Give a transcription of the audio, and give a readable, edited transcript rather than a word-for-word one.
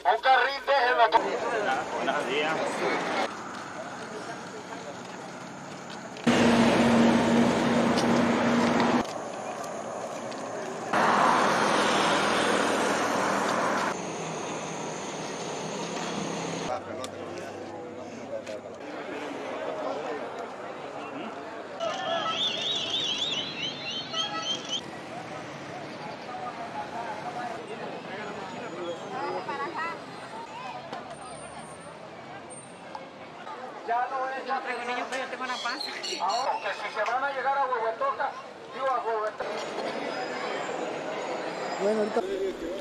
Un carril, déjenlo. Buenos días. Ya no es. No traigo niños, pero yo tengo la panza. Ahora, que si se van a llegar a Huehuetoca, digo a Huehuetoca. Bueno, ahorita...